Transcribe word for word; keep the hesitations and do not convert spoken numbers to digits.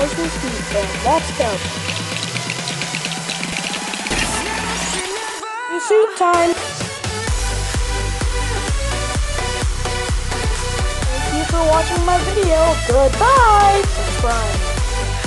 License Pizza. Let's go. Suit time. Thank you for watching my video. Goodbye. Subscribe.